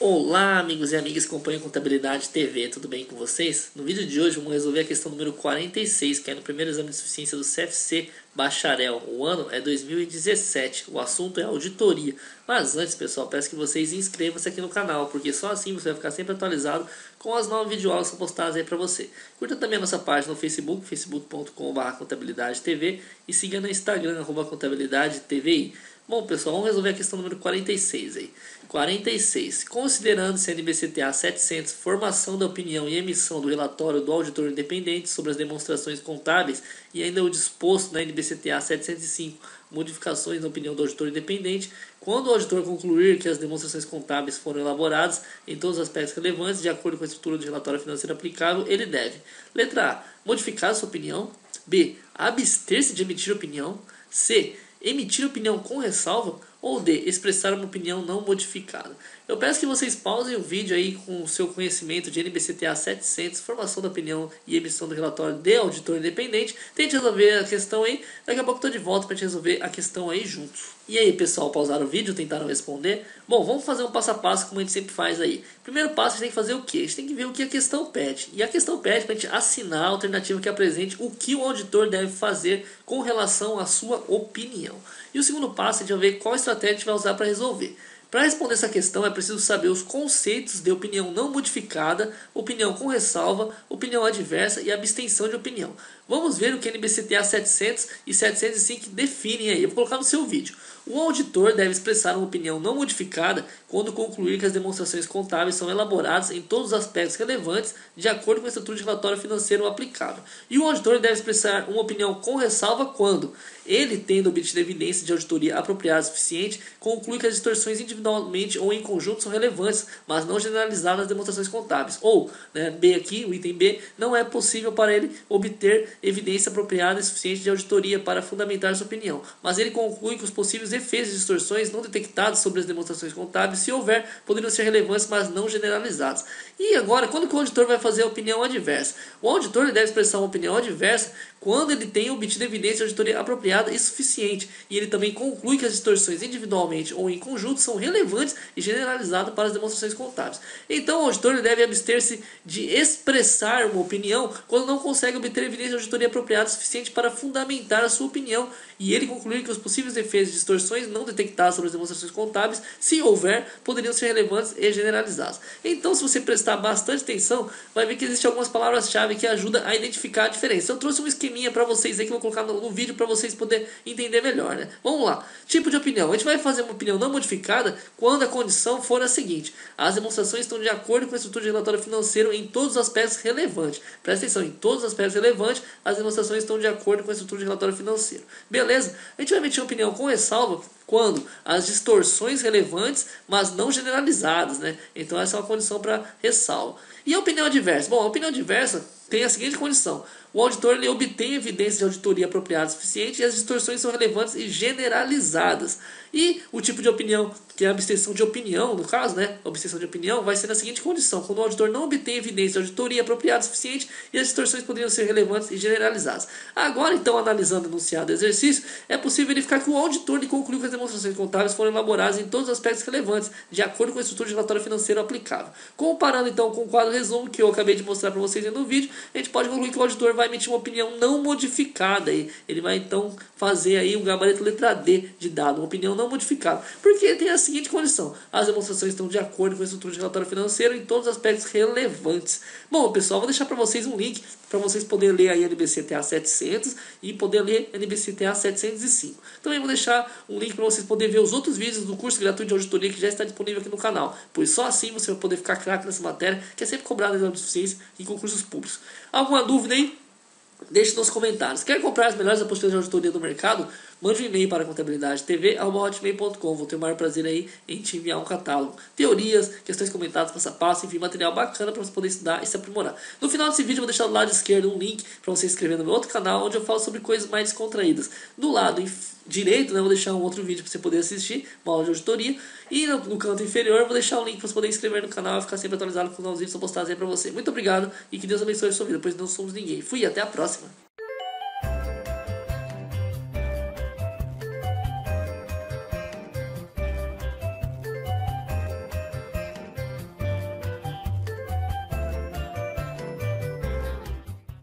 Olá, amigos e amigas que acompanham Contabilidade TV, tudo bem com vocês? No vídeo de hoje vamos resolver a questão número 46, que é no primeiro exame de suficiência do CFC Bacharel. O ano é 2017, o assunto é auditoria. Mas antes, pessoal, peço que vocês inscrevam-se aqui no canal, porque só assim você vai ficar sempre atualizado com as novas videoaulas que são postadas aí para você. Curta também a nossa página no Facebook, facebook.com/contabilidade-tv, e siga no Instagram, @contabilidade-tvi. Bom, pessoal, vamos resolver a questão número 46 aí. 46. Considerando-se a NBCTA 700, formação da opinião e emissão do relatório do auditor independente sobre as demonstrações contábeis e ainda o disposto na NBCTA 705, modificações na opinião do auditor independente, quando o auditor concluir que as demonstrações contábeis foram elaboradas em todos os aspectos relevantes, de acordo com a estrutura do relatório financeiro aplicável, ele deve: letra A, modificar sua opinião; B, abster-se de emitir opinião; C, emitir opinião com ressalva; ou D, expressar uma opinião não modificada. Eu peço que vocês pausem o vídeo aí com o seu conhecimento de NBCTA 700, formação da opinião e emissão do relatório de auditor independente. Tente resolver a questão aí, daqui a pouco eu estou de volta para gente resolver a questão aí juntos. E aí, pessoal, pausaram o vídeo, tentaram responder? Bom, vamos fazer um passo a passo como a gente sempre faz aí. Primeiro passo, a gente tem que fazer o quê? A gente tem que ver o que a questão pede. E a questão pede para a gente assinar a alternativa que apresente o que o auditor deve fazer com relação à sua opinião. E o segundo passo, a gente vai ver qual estratégia a gente vai usar para resolver. Para responder essa questão é preciso saber os conceitos de opinião não modificada, opinião com ressalva, opinião adversa e abstenção de opinião. Vamos ver o que a NBCTA 700 e 705 definem aí. Eu vou colocar no seu vídeo. O auditor deve expressar uma opinião não modificada quando concluir que as demonstrações contábeis são elaboradas em todos os aspectos relevantes de acordo com a estrutura de relatório financeiro aplicável. E o auditor deve expressar uma opinião com ressalva quando ele, tendo obtido evidência de auditoria apropriada o suficiente, conclui que as distorções individualmente ou em conjunto são relevantes, mas não generalizadas nas demonstrações contábeis. Ou, B aqui, o item B, não é possível para ele obter evidência apropriada e suficiente de auditoria para fundamentar sua opinião, mas ele conclui que os possíveis efeitos de distorções não detectados sobre as demonstrações contábeis, se houver, poderiam ser relevantes, mas não generalizados. E agora, quando que o auditor vai fazer a opinião adversa? O auditor deve expressar uma opinião adversa quando ele tem obtido evidência de auditoria apropriada e suficiente, e ele também conclui que as distorções individualmente ou em conjunto são relevantes e generalizadas para as demonstrações contábeis. Então o auditor deve abster-se de expressar uma opinião quando não consegue obter evidência de auditoria apropriada o suficiente para fundamentar a sua opinião, e ele concluir que os possíveis efeitos de distorções não detectadas sobre as demonstrações contábeis, se houver, poderiam ser relevantes e generalizados. Então, se você prestar bastante atenção, vai ver que existem algumas palavras-chave que ajudam a identificar a diferença. Eu trouxe um esqueminha para vocês aí que eu vou colocar no vídeo para vocês poderem entender melhor, né? Vamos lá. Tipo de opinião. A gente vai fazer uma opinião não modificada quando a condição for a seguinte: as demonstrações estão de acordo com a estrutura de relatório financeiro em todos os aspectos relevantes. Presta atenção, em todos os aspectos relevantes, as demonstrações estão de acordo com a estrutura de relatório financeiro. Beleza? A gente vai emitir uma opinião com ressalva quando as distorções relevantes, mas não generalizadas, né? Então essa é uma condição para ressalva. E a opinião adversa? Bom, a opinião adversa tem a seguinte condição: o auditor ele obtém evidência de auditoria apropriada o suficiente e as distorções são relevantes e generalizadas. E o tipo de opinião, que é a abstenção de opinião, no caso, né? A abstenção de opinião vai ser na seguinte condição: quando o auditor não obtém evidência de auditoria apropriada o suficiente e as distorções poderiam ser relevantes e generalizadas. Agora, então, analisando o enunciado do exercício, é possível verificar que o auditor ele concluiu que as demonstrações contábeis foram elaboradas em todos os aspectos relevantes, de acordo com a estrutura de relatório financeiro aplicável. Comparando, então, com o quadro resumo que eu acabei de mostrar para vocês no vídeo, a gente pode concluir que o auditor vai emitir uma opinião não modificada. Ele vai, então, fazer aí um gabarito letra D de dado, uma opinião não modificada, porque ele tem a seguinte condição: as demonstrações estão de acordo com a estrutura de relatório financeiro em todos os aspectos relevantes. Bom, pessoal, vou deixar para vocês um link para vocês poderem ler aí a NBCTA 700 e poder ler a NBCTA 705. Também vou deixar um link para vocês poderem ver os outros vídeos do curso gratuito de auditoria que já está disponível aqui no canal, pois só assim você vai poder ficar craque nessa matéria, que é sempre cobrada na exame de suficiência em concursos públicos. Alguma dúvida aí? Deixe nos comentários. Quer comprar as melhores apostilas de auditoria do mercado? Mande um e-mail para contabilidade.tv@hotmail.com. Vou ter o maior prazer aí em te enviar um catálogo. Teorias, questões comentadas, passo a passo, enfim, material bacana para você poder estudar e se aprimorar. No final desse vídeo eu vou deixar do lado esquerdo um link para você se inscrever no meu outro canal, onde eu falo sobre coisas mais descontraídas. Do lado direito, né, eu vou deixar um outro vídeo para você poder assistir, uma aula de auditoria. E no canto inferior eu vou deixar o link para você poder inscrever no canal e ficar sempre atualizado com os novos vídeos que eu postados aí para você. Muito obrigado e que Deus abençoe a sua vida, pois não somos ninguém. Fui, até a próxima.